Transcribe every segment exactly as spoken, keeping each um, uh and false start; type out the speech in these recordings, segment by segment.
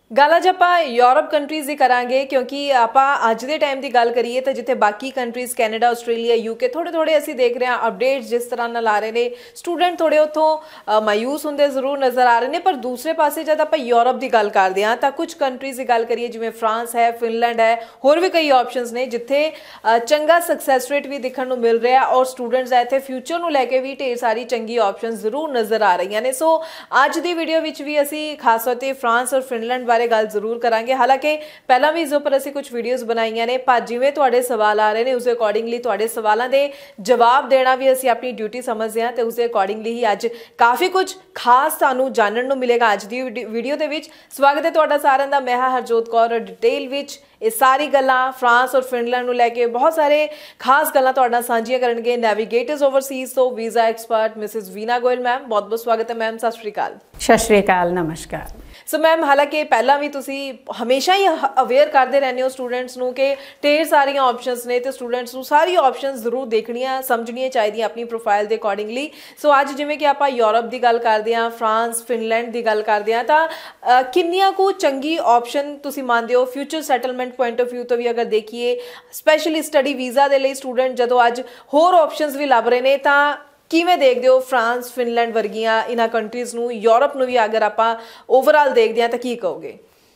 ਗੱਲ ਅੱਜ ਆਪਾਂ यूरोप कंट्रीज़ की करांगे क्योंकि ਆਪਾਂ ਅੱਜ ਦੇ ਟਾਈਮ ਦੀ ਗੱਲ ਕਰੀਏ ਤਾਂ ਜਿੱਥੇ ਬਾਕੀ ਕੰਟਰੀਜ਼ ਕੈਨੇਡਾ ਆਸਟ੍ਰੇਲੀਆ ਯੂਕੇ ਥੋੜੇ ਥੋੜੇ ਅਸੀਂ ਦੇਖ ਰਹੇ ਹਾਂ ਅਪਡੇਟਸ ਜਿਸ ਤਰ੍ਹਾਂ ਨਾਲ ਆ ਰਹੇ ਨੇ ਸਟੂਡੈਂਟ ਥੋੜੇ ਉੱਥੋਂ ਮਾਯੂਸ ਹੁੰਦੇ ਜ਼ਰੂਰ ਨਜ਼ਰ ਆ ਰਹੇ ਨੇ ਪਰ ਦੂਸਰੇ ਪਾਸੇ ਜਦ ਆਪਾਂ ਯੂਰਪ ਦੀ ਗੱਲ ਕਰਦੇ ਹਾਂ ਤਾਂ ਕੁਝ ਕੰਟਰੀਜ਼ ਦੀ ਗੱਲ ਕਰੀਏ ਜਿਵੇਂ ਫਰਾਂਸ ਹੈ ਫਿਨਲੈਂਡ ਹੈ ਹੋਰ ਵੀ ਕਈ ਆਪਸ਼ਨਸ ਨੇ ਜਿੱਥੇ ਚੰਗਾ ਸਕਸੈਸ ਰੇਟ ਵੀ ਦੇਖਣ ਨੂੰ ਮਿਲ ਰਿਹਾ ਔਰ ਸਟੂਡੈਂਟਸ ਦਾ ਇੱਥੇ ਫਿਊਚਰ ਨੂੰ ਲੈ ਕੇ ਵੀ ਢੇਰ ਸਾਰੀ ਚੰਗੀ ਆਪਸ਼ਨਸ ਜ਼ਰੂਰ ਨਜ਼ਰ ਆ ਰਹੀਆਂ ਨੇ ਸੋ ਅੱਜ ਦੀ ਵੀਡੀਓ ਵਿੱਚ ਵੀ ਅਸੀਂ ਖਾਸ ਤੌਰ ਤੇ ਫਰਾਂਸ ਔਰ ਫਿਨਲੈਂਡ ਬਾਰੇ ਗੱਲ ਜ਼ਰੂਰ ਕਰਾਂਗੇ ਹਾਲਾਂਕਿ ਪਹਿਲਾਂ ਵੀ ਇਸ ਉੱਪਰ ਅਸੀਂ ਕੁਝ ਵੀਡੀਓਜ਼ ਬਣਾਈਆਂ ਨੇ ਪਰ ਜਿਵੇਂ ਤੁਹਾਡੇ ਸਵਾਲ ਆ ਰਹੇ ਨੇ ਉਸ ਦੇ ਅਕੋਰਡਿੰਗਲੀ ਤੁਹਾਡੇ ਸਵਾਲਾਂ ਦੇ ਜਵਾਬ ਦੇਣਾ ਵੀ ਅਸੀਂ ਆਪਣੀ ਡਿਊਟੀ ਸਮਝਦੇ ਹਾਂ ਤੇ ਉਸ ਦੇ ਅਕੋਰਡਿੰਗਲੀ ਹੀ ਅੱਜ ਕਾਫੀ ਕੁਝ ਖਾਸ ਤੁਹਾਨੂੰ ਜਾਣਨ ਨੂੰ ਮਿਲੇਗਾ ਅੱਜ ਦੀ ਵੀਡੀਓ ਦੇ ਵਿੱਚ ਸਵਾਗਤ ਹੈ ਤੁਹਾਡਾ ਸਾਰਿਆਂ ਦਾ ਮੈਂ ਹਾਂ ਹਰਜੋਤ ਕੌਰ ਔਰ ਡਿਟੇਲ ਵਿੱਚ ਇਹ ਸਾਰੀ ਗੱਲਾਂ ਫਰਾਂਸ ਔਰ ਫਿਨਲੈਂਡ ਨੂੰ ਲੈ ਕੇ ਬਹੁਤ ਸਾਰੇ ਖਾਸ ਗੱਲਾਂ ਤੁਹਾਡੇ ਨਾਲ ਸਾਂਝੀਆਂ ਕਰਨਗੇ ਨੈਵੀਗੇਟਰਸ ਓਵਰਸੀਜ਼ ਤੋਂ visa expert Mrs Veena Goyal ma'am ਬਹੁਤ ਬਹੁਤ ਸਵਾਗਤ ਹੈ ਮੈਮ ਸਤਿ ਸ਼੍ਰੀ ਅਕਾਲ ਸਤਿ ਸ਼੍ਰੀ ਅਕਾਲ ਨਮਸਕਾਰ ਸੋ ਮੈਮ ਹਾਲਾਂਕਿ ਪਹਿਲਾਂ ਵੀ ਤੁਸੀਂ ਹਮੇਸ਼ਾ ਹੀ ਅਵੇਅਰ ਕਰਦੇ ਰਹਿੰਦੇ ਹੋ ਸਟੂਡੈਂਟਸ ਨੂੰ ਕਿ ਢੇਰ ਸਾਰੀਆਂ ਆਪਸ਼ਨਸ ਨੇ ਤੇ ਸਟੂਡੈਂਟਸ ਨੂੰ ਸਾਰੀ ਆਪਸ਼ਨਸ ਜ਼ਰੂਰ ਦੇਖਣੀਆਂ ਸਮਝਣੀਆਂ ਚਾਹੀਦੀਆਂ ਆਪਣੀ ਪ੍ਰੋਫਾਈਲ ਦੇ ਅਕੋਰਡਿੰਗਲੀ ਸੋ ਅੱਜ ਜਿਵੇਂ ਕਿ ਆਪਾਂ ਯੂਰਪ ਦੀ ਗੱਲ ਕਰਦੇ ਹਾਂ ਫਰਾਂਸ ਫਿਨਲੈਂਡ ਦੀ ਗੱਲ ਕਰਦੇ ਹਾਂ ਤਾਂ ਕਿੰਨੀਆਂ ਕੁ ਚੰਗੀ ਆਪਸ਼ਨ ਤੁਸੀਂ ਮੰਨਦੇ ਹੋ future settlement point of view ਤੋਂ ਵੀ ਅਗਰ ਦੇਖੀਏ ਸਪੈਸ਼ਲੀ ਸਟੱਡੀ ਵੀਜ਼ਾ ਦੇ ਲਈ ਸਟੂਡੈਂਟ ਜਦੋਂ ਅੱਜ ਹੋਰ ਆਪਸ਼ਨਸ ਵੀ ਲੱਭ ਰਹੇ ਨੇ ਤਾਂ ਕਿਵੇਂ ਦੇਖਦੇ ਹੋ ਫਰਾਂਸ ਫਿਨਲੈਂਡ ਵਰਗੀਆਂ ਇਹਨਾਂ ਕੰਟਰੀਜ਼ ਨੂੰ ਯੂਰਪ ਨੂੰ ਵੀ ਅਗਰ ਆਪਾਂ ਓਵਰਆਲ ਦੇਖਦੇ ਹਾਂ ਤਾਂ ਕੀ ਕਹੋਗੇ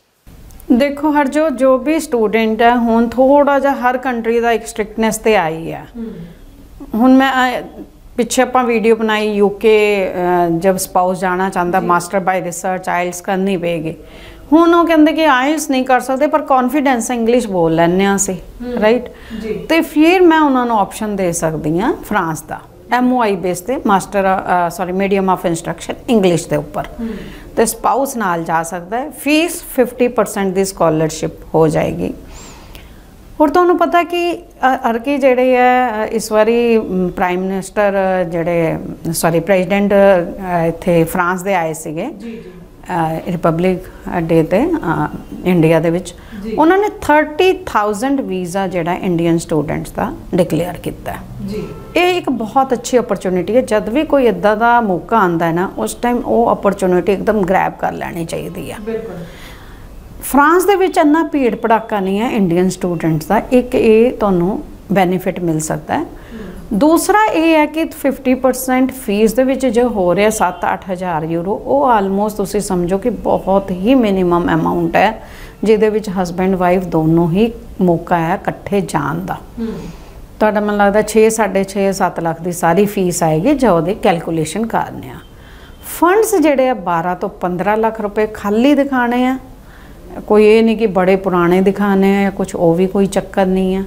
ਦੇਖੋ ਹਰ ਜੋ ਜੋ ਵੀ ਸਟੂਡੈਂਟ ਹੈ ਹੁਣ ਥੋੜਾ ਜਿਹਾ ਹਰ ਕੰਟਰੀ ਦਾ ਇੱਕ ਸਟ੍ਰਿਕਟਨੈਸ ਤੇ ਆਈ ਹੈ ਹੁਣ ਮੈਂ ਪਿੱਛੇ ਆਪਾਂ ਵੀਡੀਓ ਬਣਾਈ ਯੂਕੇ ਜਬ ਸਪਾਊਸ ਜਾਣਾ ਚਾਹੁੰਦਾ ਮਾਸਟਰ ਬਾਈ ਰਿਸਰਚ ਆਇਲਸ ਕਰਨੀ ਪਏਗੀ ਹੁਣ ਉਹ ਕਹਿੰਦੇ ਕਿ ਆਇਲਸ ਨਹੀਂ ਕਰ ਸਕਦੇ ਪਰ ਕੌਨਫੀਡੈਂਸ ਇੰਗਲਿਸ਼ ਬੋਲ ਲੈਂਦੇ ਹਾਂ ਅਸੀਂ ਰਾਈਟ ਤੇ ਫਿਰ ਮੈਂ ਉਹਨਾਂ ਨੂੰ ਆਪਸ਼ਨ ਦੇ ਸਕਦੀ ਹਾਂ ਫਰਾਂਸ ਦਾ एम ओ आई बेस ते master sorry medium of instruction English के उपर तो स्पाउस नाल जा सकता है फीस फिफ्टी परसेंट की स्कॉलरशिप हो जाएगी और तुहानू पता कि अर्की जेडे है इस बारी प्राइम मिनिस्टर जेडे सॉरी प्रेजिडेंट इत्थे फ्रांस दे आए सीगे रिपब्लिक डे ते इंडिया दे विच उन्होंने थर्टी थाउजेंड वीज़ा जोड़ा इंडियन स्टूडेंट्स का डिकलेयर किया ये एक बहुत अच्छी अपॉर्चुनिटी है जब भी कोई इदा का मौका आता है ना उस टाइम वो अपॉर्चुनिटी एकदम ग्रैब कर लैनी चाहिए है फ्रांस दे विच इन्ना भीड़ भड़ाका नहीं है इंडियन स्टूडेंट्स का एक ये तुहानू बेनीफिट मिल सकता है दूसरा ये है कि फिफ्टी परसेंट फीस दे विच जो हो रहा सत्त अठ हज़ार यूरो वो आलमोस्ट तुसी समझो कि बहुत ही मिनिमम अमाउंट है जिहदे विच हसबैंड वाइफ दोनों ही मौका है इकट्ठे जान दा तुहाडा मैनूं लगदा छे साढ़े छे सत्त लाख की सारी फीस आएगी जो उहदी कैलकुलेशन करने आ फंड्स जिहड़े आ बारह तो पंद्रह लाख रुपए खाली दिखाने हैं कोई ये नहीं कि बड़े पुराने दिखाने हैं या कुछ वो भी कोई चक्कर नहीं है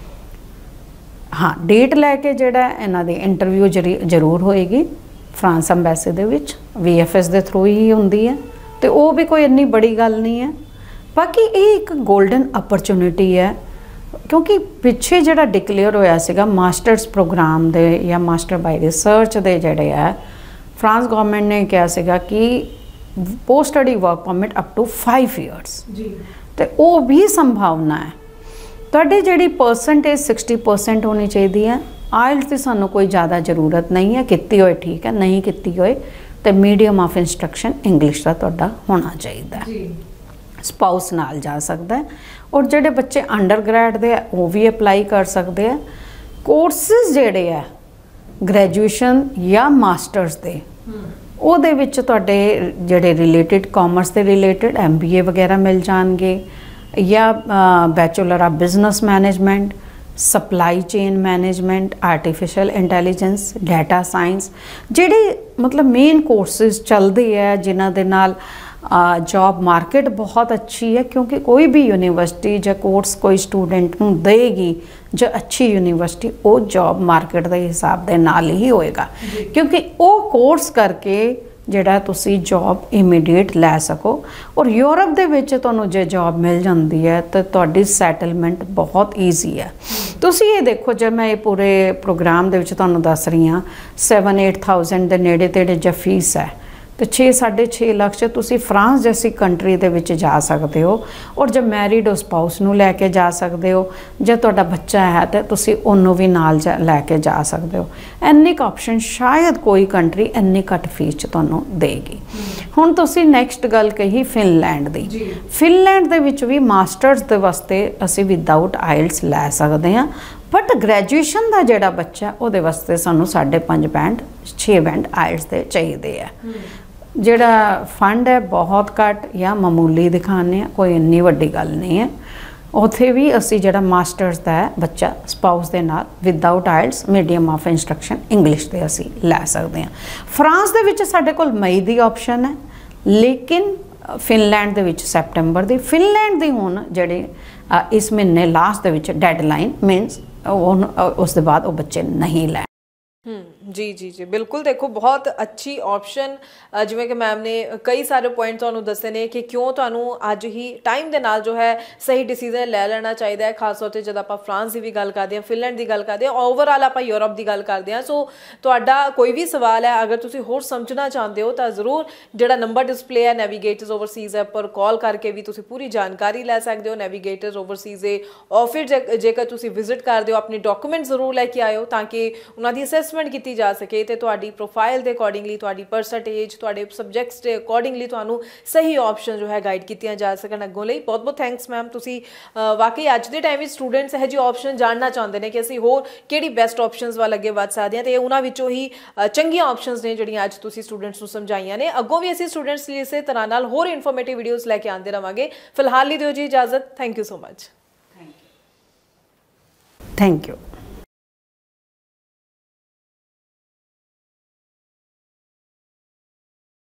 हाँ डेट लैके जिहड़ा इन्हां दी इंटरव्यू जरी जरूर होएगी फ्रांस अंबैसी दे विच वी एफ एस दे थ्रू ही हुंदी है तो वो भी कोई इन्नी बड़ी गल नहीं है बाकी ये एक गोल्डन अपॉर्चुनिटी है क्योंकि पिछे जिहड़ा डिकलेयर होया सीगा मास्टर्स प्रोग्राम दे या मास्टर बाय रिसर्च दे जिहड़े है फ्रांस गवर्नमेंट ने कहा सीगा कि post study work permit up to five years तो वो भी संभावना है तुहाडी जिहड़ी परसेंटेज सिक्सटी परसेंट होनी चाहिए है आइल्स की सानू कोई ज़्यादा जरूरत नहीं है कितनी होए ठीक है नहीं कितनी होए तो मीडियम ऑफ इंस्ट्रक्शन इंग्लिश का तुहाडा होना चाहिए स्पाउस नाल जा सकता है और जेडे बच्चे अंडर ग्रैड दे वो भी अप्लाई कर सकते हैं कोर्सिस जेडे है ग्रैजुएशन या मास्टर्स दे ਉਹਦੇ ਵਿੱਚ ਤੁਹਾਡੇ ਜਿਹੜੇ ਰਿਲੇਟਡ ਕਾਮਰਸ ਦੇ ਰਿਲੇਟਡ ਐਮ ਬੀ ਏ ਵਗੈਰਾ ਮਿਲ ਜਾਣਗੇ ਜਾਂ bachelor of business management supply chain management artificial intelligence data science ਜਿਹੜੇ ਮਤਲਬ ਮੇਨ ਕੋਰਸਿਸ ਚੱਲਦੇ ਆ ਜਿਨ੍ਹਾਂ ਦੇ ਨਾਲ जॉब मार्केट बहुत अच्छी है क्योंकि कोई भी यूनिवर्सिटी या कोर्स कोई स्टूडेंट नूं देगी जो अच्छी यूनिवर्सिटी वो जॉब मार्केट के हिसाब के नाल ही होएगा क्योंकि वो कोर्स करके जिहड़ा तुसी जॉब इमीडिएट लै सको और यूरोप दे विच तुहानूं जे जॉब मिल जाती है तो तुहाडी सैटलमेंट बहुत ईजी है तुसी ये देखो जब मैं ये पूरे प्रोग्राम दे विच तुहानूं दस रही हाँ सैवन एट थाउजेंड के नेड़े तेड़े जो फीस है तो छे साढ़े छे लाख च तुसी फ्रांस जैसी कंट्री दे विच जा सकते हो और जब मैरिड हो स्पाउस नूं लैके जा सकते हो, जे तुहाडा बच्चा है तो तुसी उन्होंने भी नाल जा लैके जा सकते हो। इन्नी ऑप्शन शायद कोई कंट्री इन्नी घट फीस च तुहानूं देगी। हुण तुसी नैक्सट गल कही फिनलैंड दी। फिनलैंड दे विच भी मास्टर्स दे वास्ते असी विदाउट आइल्स लै सकते हैं, बट ग्रैजुएशन का जोड़ा बच्चा वो वास्ते सानू साढ़े पाँच बैंड छे बैंड आइल्स दे चाहिए है। जोड़ा फंड है बहुत घट या मामूली दिखाने, कोई इन्नी वड्डी गल नहीं है। उत्थे भी असी जोड़ा मास्टर्स का है बच्चा स्पाउस के नाल without IELTS medium of instruction English के असी लै सकते हैं। फ्रांस दे विच साडे कोल मई दी ऑप्शन है, लेकिन फिनलैंड दे विच सैप्टेंबर दी। फिनलैंड दी हुण जिहड़ी इस महीने लास्ट दे विच डेडलाइन मीनस उस दे बाद वो बच्चे नहीं लै। जी जी जी बिल्कुल। देखो बहुत अच्छी ऑप्शन जिवें कि मैम ने कई सारे पॉइंट तुहानूं दस्से ने कि क्यों तुहानूं अज ही टाइम दे नाल जो है सही डिसीजन लै लेना चाहिए है, खास तौर पर जब आप फ्रांस की भी गल करते हैं, फिनलैंड की गल करते हैं, ओवरऑल आप यूरोप की गल करते हैं। सो तुहाडा कोई भी सवाल है अगर तुसीं होर समझना चाहते हो तो जरूर जिहड़ा नंबर डिस्पले है नैवीगेटर्स ओवरसीज़ ऐप पर कॉल करके भी तुसीं पूरी जानकारी लै सकते हो। नैवीगेटर्स ओवरसीज़ दे ऑफिस जेकर तुसीं विजिट करते हो अपने डॉक्यूमेंट जरूर लैके आयो ताकि उन्हां दी असैसमेंट की जा सके ते तुहाडी प्रोफाइल के अकॉर्डिंगली तुहाडी परसेंटेज तुहाडे सबजैक्ट्स के अकॉर्डिंगली तुहानूं सही ऑप्शन जो है गाइड कीतियां जा सकन अगों लई। बहुत बहुत थैंक्स मैम। तुसीं वाकई अज के टाइम में स्टूडेंट्स यह जी ऑप्शन जानना चाहते हैं कि असीं होर किहड़ी बेस्ट ऑप्शनस वाल अगे वध सकते हैं, तो उन्हां विचों ही चंगियां ऑप्शनस ने जिहड़ियां अज तुसीं स्टूडेंट्स नूं समझाइयां ने। अगों भी असीं स्टूडेंट्स लई इसे तरह नाल होर इन्फॉर्मेटिव वीडियोज़ लैके आंदे रहांगे। फिलहाल लई दिओ जी इजाजत। Thank you so much. Thank you.